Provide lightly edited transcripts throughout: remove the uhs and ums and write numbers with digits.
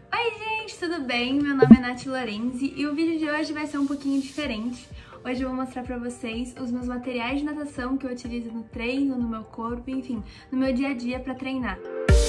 Oi gente, tudo bem? Meu nome é Nath Lorenzi e o vídeo de hoje vai ser um pouquinho diferente. Hoje eu vou mostrar pra vocês os meus materiais de natação que eu utilizo no treino, no meu corpo, enfim, no meu dia a dia pra treinar.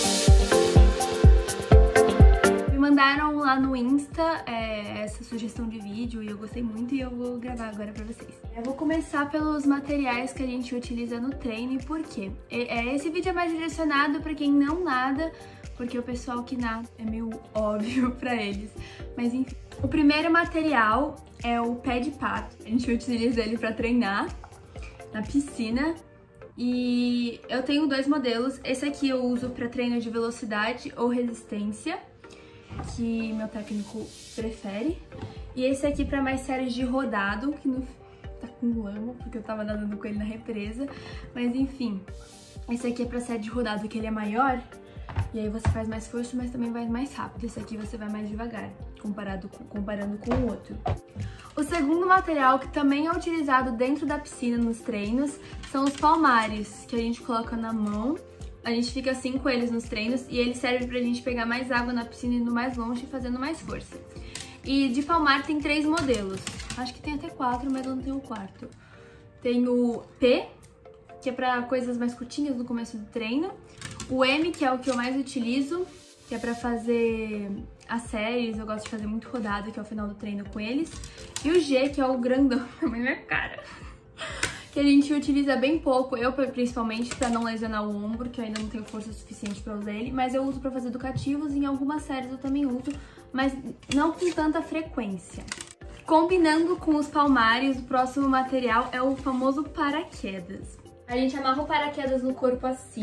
Me mandaram lá no Insta essa sugestão de vídeo e eu gostei muito e eu vou gravar agora pra vocês. Eu vou começar pelos materiais que a gente utiliza no treino e por quê. Esse vídeo é mais direcionado pra quem não nada, porque o pessoal que nada é meio óbvio pra eles. Mas enfim. O primeiro material é o pé de pato. A gente utiliza ele pra treinar na piscina. E eu tenho dois modelos. Esse aqui eu uso pra treino de velocidade ou resistência, que meu técnico prefere. E esse aqui pra mais séries de rodado, que não tá com lama, porque eu tava nadando com ele na represa. Mas enfim, esse aqui é pra série de rodado, que ele é maior. E aí você faz mais força, mas também vai mais rápido. Esse aqui você vai mais devagar, comparando com o outro. O segundo material, que também é utilizado dentro da piscina nos treinos, são os palmares, que a gente coloca na mão. A gente fica assim com eles nos treinos e eles servem pra gente pegar mais água na piscina, indo mais longe e fazendo mais força. E de palmar tem 3 modelos. Acho que tem até 4, mas eu não tenho o quarto. Tem o P, que é pra coisas mais curtinhas no começo do treino. O M, que é o que eu mais utilizo, que é pra fazer as séries. Eu gosto de fazer muito rodado, que é o final do treino com eles. E o G, que é o grandão, na minha cara, que a gente utiliza bem pouco, eu principalmente, pra não lesionar o ombro, que eu ainda não tenho força suficiente pra usar ele, mas eu uso pra fazer educativos e em algumas séries eu também uso, mas não com tanta frequência. Combinando com os palmares, o próximo material é o famoso paraquedas. A gente amarra o paraquedas no corpo assim,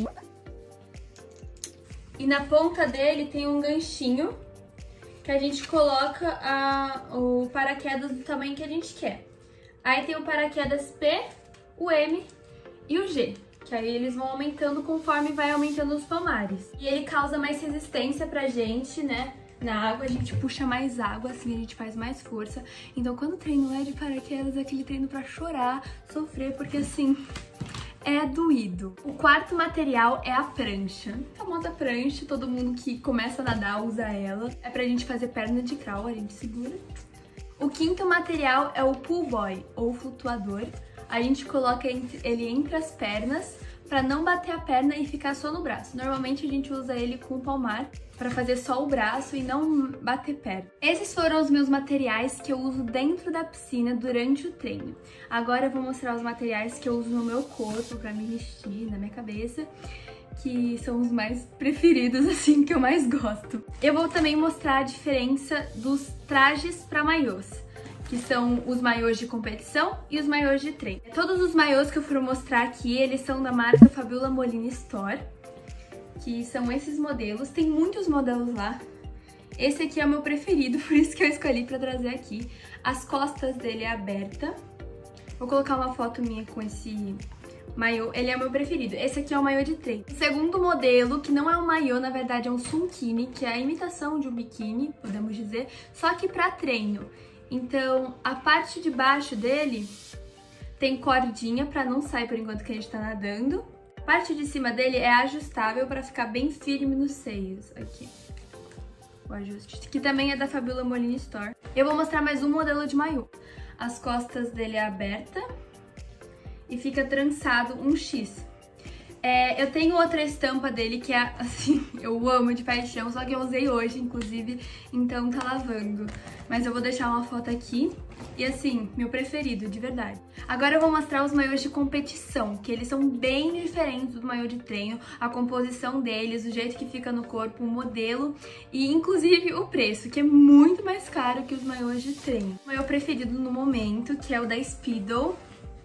e na ponta dele tem um ganchinho que a gente coloca o paraquedas do tamanho que a gente quer. Aí tem o paraquedas P, o M e o G, que aí eles vão aumentando conforme vai aumentando os palmares. E ele causa mais resistência pra gente, né? Na água a gente puxa mais água, assim a gente faz mais força. Então quando o treino é de paraquedas, é aquele treino pra chorar, sofrer, porque assim, é doído. O quarto material é a prancha. A famosa prancha, todo mundo que começa a nadar usa ela. É pra gente fazer perna de crawl, a gente segura. O quinto material é o pool boy, ou flutuador. A gente coloca ele entre as pernas pra não bater a perna e ficar só no braço. Normalmente a gente usa ele com o palmar pra fazer só o braço e não bater perna. Esses foram os meus materiais que eu uso dentro da piscina durante o treino. Agora eu vou mostrar os materiais que eu uso no meu corpo pra me vestir, na minha cabeça, que são os mais preferidos, assim, que eu mais gosto. Eu vou também mostrar a diferença dos trajes pra maiôs, que são os maiôs de competição e os maiôs de treino. Todos os maiôs que eu for mostrar aqui, eles são da marca Fabiola Molina Store, que são esses modelos. Tem muitos modelos lá. Esse aqui é o meu preferido, por isso que eu escolhi pra trazer aqui. As costas dele é aberta. Vou colocar uma foto minha com esse maiô, ele é o meu preferido. Esse aqui é o maiô de treino. O segundo modelo, que não é um maiô, na verdade é um sunkini, que é a imitação de um biquíni, podemos dizer, só que pra treino. Então, a parte de baixo dele tem cordinha pra não sair por enquanto que a gente tá nadando. A parte de cima dele é ajustável pra ficar bem firme nos seios. Aqui, o ajuste, que também é da Fabiola Molina Store. Eu vou mostrar mais um modelo de maiô. As costas dele é aberta e fica trançado um X. Eu tenho outra estampa dele que é assim, eu amo de paixão, só que eu usei hoje, inclusive, então tá lavando. Mas eu vou deixar uma foto aqui e assim, meu preferido, de verdade. Agora eu vou mostrar os maiôs de competição, que eles são bem diferentes do maiô de treino, a composição deles, o jeito que fica no corpo, o modelo e inclusive o preço, que é muito mais caro que os maiôs de treino. O meu preferido no momento, que é o da Speedo,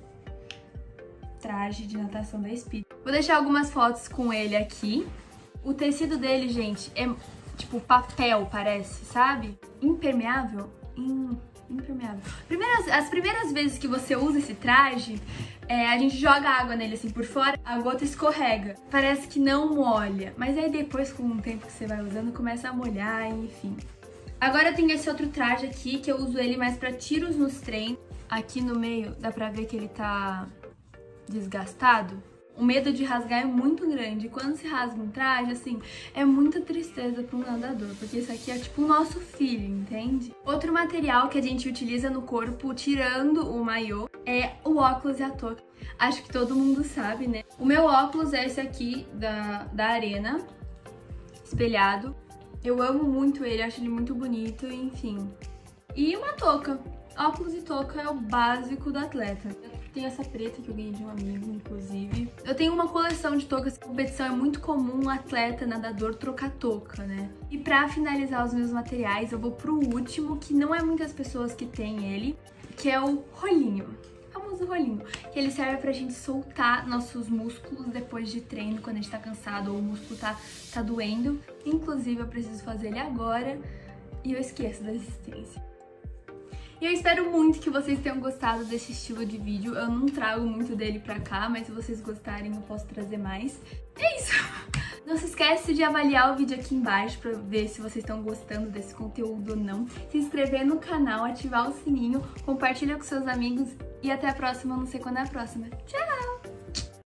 traje de natação da Speedo. Vou deixar algumas fotos com ele aqui. O tecido dele, gente, é tipo papel, parece, sabe? Impermeável? Impermeável. As primeiras vezes que você usa esse traje, a gente joga água nele assim por fora, a gota escorrega. Parece que não molha, mas aí depois, com o tempo que você vai usando, começa a molhar, enfim. Agora eu tenho esse outro traje aqui, que eu uso ele mais pra tiros nos treinos. Aqui no meio dá pra ver que ele tá desgastado. O medo de rasgar é muito grande. Quando se rasga um traje, assim, é muita tristeza para um nadador, porque isso aqui é tipo o nosso filho, entende? Outro material que a gente utiliza no corpo, tirando o maiô, é o óculos e a touca. Acho que todo mundo sabe, né? O meu óculos é esse aqui da Arena, espelhado. Eu amo muito ele, acho ele muito bonito, enfim. E uma touca. Óculos e touca é o básico do atleta. Tem essa preta que eu ganhei de um amigo, inclusive. Eu tenho uma coleção de toucas. Na competição é muito comum um atleta, nadador, trocar touca, né? E pra finalizar os meus materiais, eu vou pro último, que não é muitas pessoas que tem ele, que é o rolinho. O famoso rolinho. Que ele serve pra gente soltar nossos músculos depois de treino, quando a gente tá cansado ou o músculo tá doendo. Inclusive, eu preciso fazer ele agora e eu esqueço da existência. E eu espero muito que vocês tenham gostado desse estilo de vídeo. Eu não trago muito dele pra cá, mas se vocês gostarem eu posso trazer mais. É isso! Não se esquece de avaliar o vídeo aqui embaixo pra ver se vocês estão gostando desse conteúdo ou não. Se inscrever no canal, ativar o sininho, compartilha com seus amigos e até a próxima, não sei quando é a próxima. Tchau!